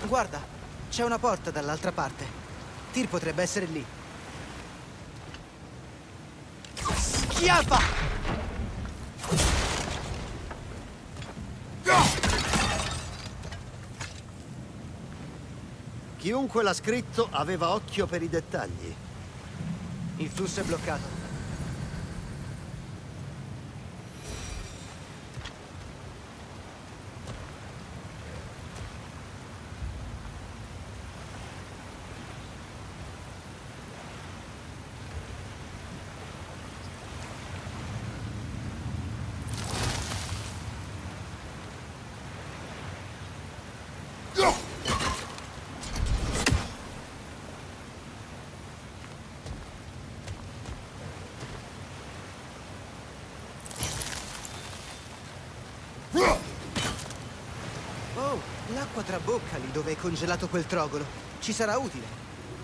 Guarda, c'è una porta dall'altra parte. Tyr potrebbe essere lì. Schiaffa! Chiunque l'ha scritto aveva occhio per i dettagli. Il flusso è bloccato. Oh, l'acqua trabocca lì dove è congelato quel trogolo. Ci sarà utile.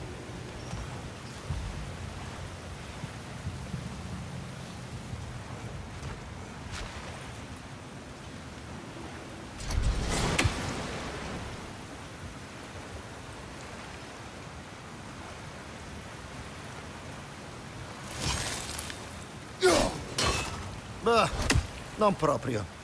Bah, non proprio.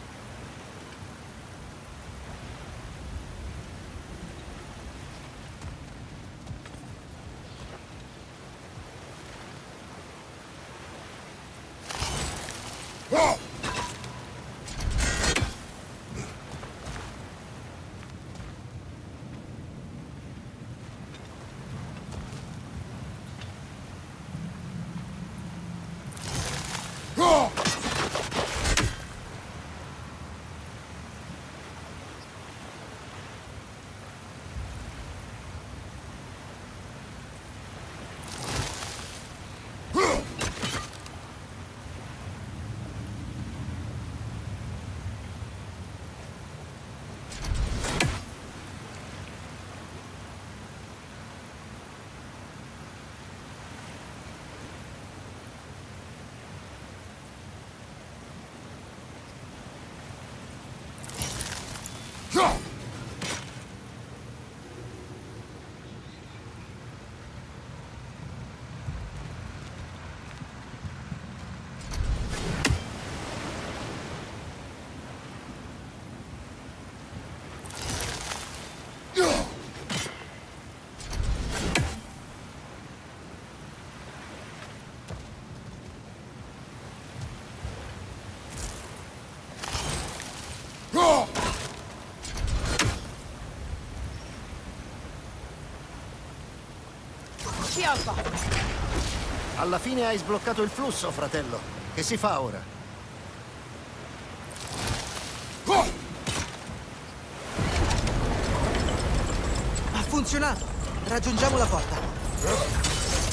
Schiaffa! Alla fine hai sbloccato il flusso, fratello. Che si fa ora? Ha funzionato! Raggiungiamo la porta.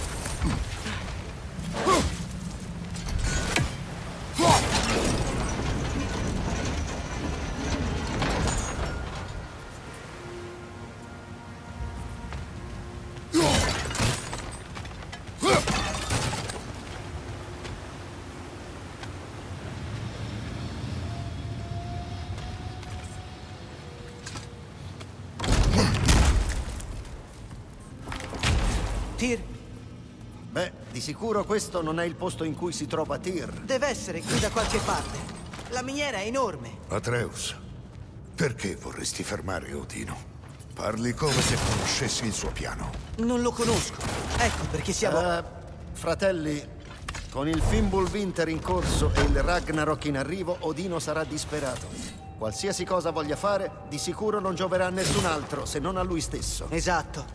Tyr, Beh, di sicuro questo non è il posto in cui si trova Tyr. deve essere qui da qualche parte. La miniera è enorme. Atreus, perché vorresti fermare Odino? Parli come se conoscessi il suo piano. Non lo conosco. Ecco perché siamo... Fratelli, con il Fimbulwinter in corso e il Ragnarok in arrivo, Odino sarà disperato. Qualsiasi cosa voglia fare, di sicuro non gioverà a nessun altro, se non a lui stesso. Esatto.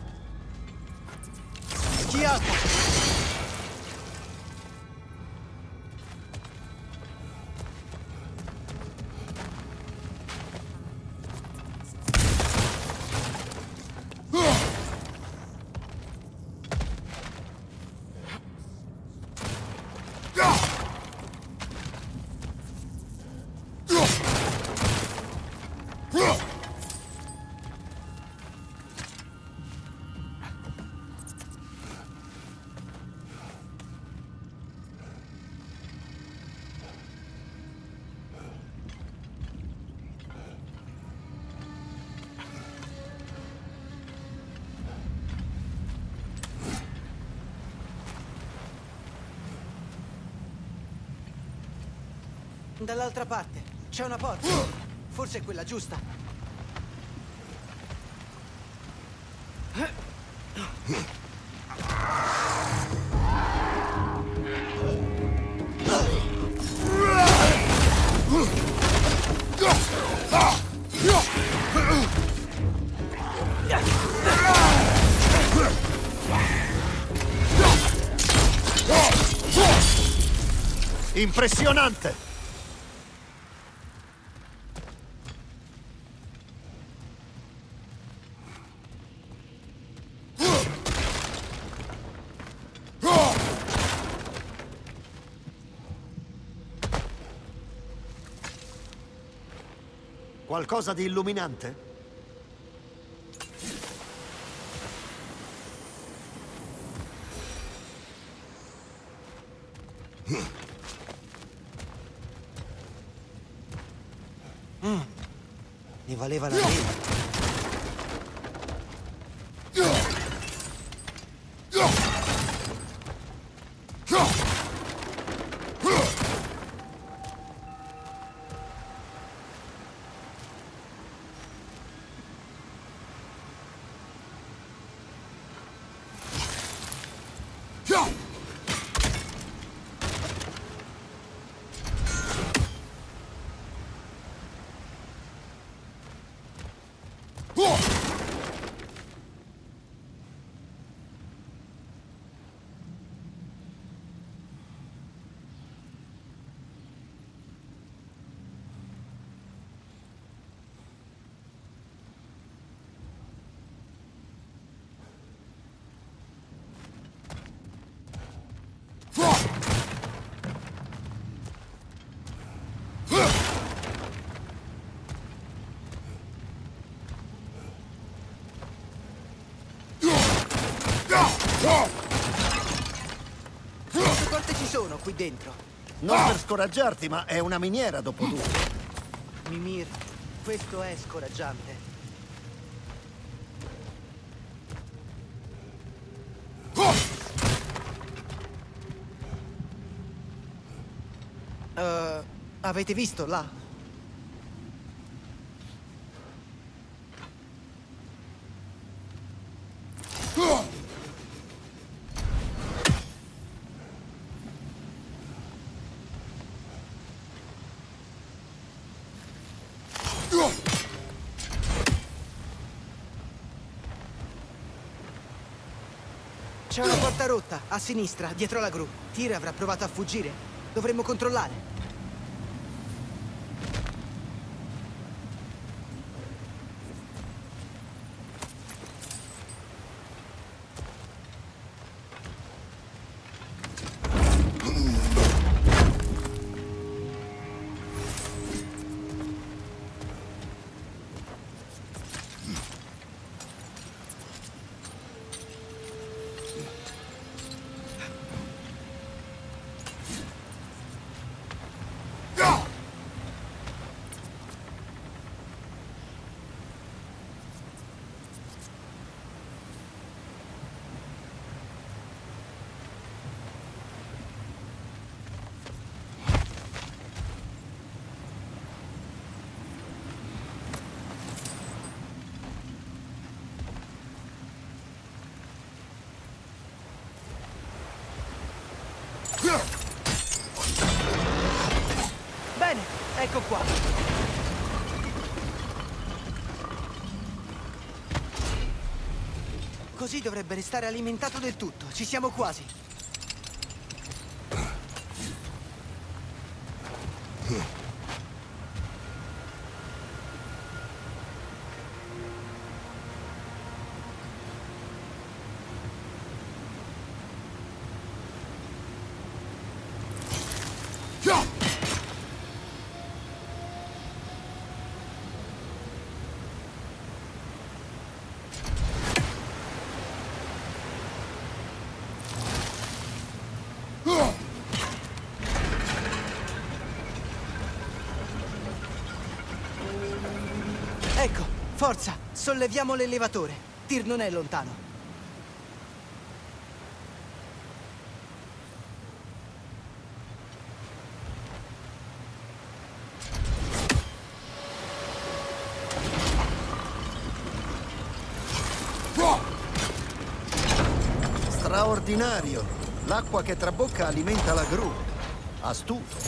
Schiaffa! Dall'altra parte c'è una porta. Forse è quella giusta. Impressionante! Qualcosa di illuminante? Ne valeva la pena. Quante porte ci sono qui dentro? Non per scoraggiarti, ma è una miniera dopo tutto. Mimir, questo è scoraggiante. Avete visto là? C'è una porta rotta, a sinistra, dietro la gru. Tyr avrà provato a fuggire. Dovremmo controllare. Bene, ecco qua. Così dovrebbe restare alimentato del tutto. Ci siamo quasi. Ecco, forza, solleviamo l'elevatore. Tyr non è lontano. Straordinario! L'acqua che trabocca alimenta la gru. Astuto.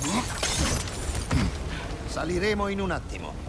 Saliremo in un attimo.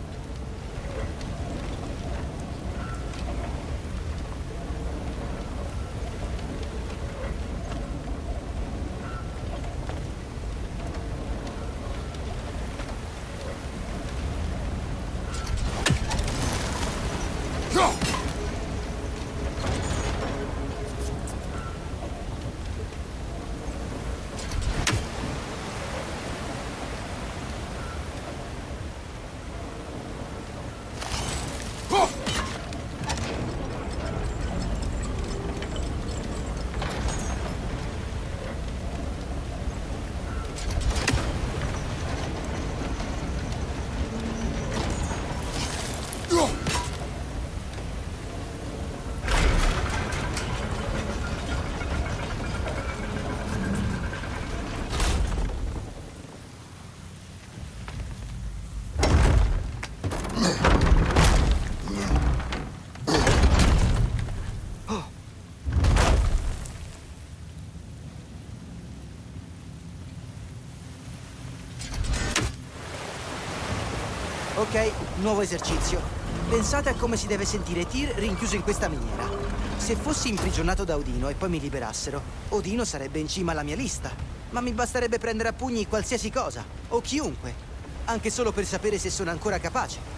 Ok, nuovo esercizio. Pensate a come si deve sentire Tyr rinchiuso in questa miniera. Se fossi imprigionato da Odino e poi mi liberassero, Odino sarebbe in cima alla mia lista. Ma mi basterebbe prendere a pugni qualsiasi cosa, o chiunque. Anche solo per sapere se sono ancora capace.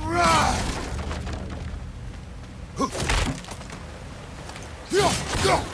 Go!